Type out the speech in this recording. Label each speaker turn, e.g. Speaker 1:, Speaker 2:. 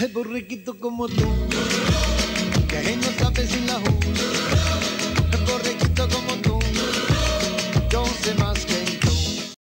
Speaker 1: Ay, borriquito como tú, que no sabes sin la ju. Borriquito como tú, yo sé más que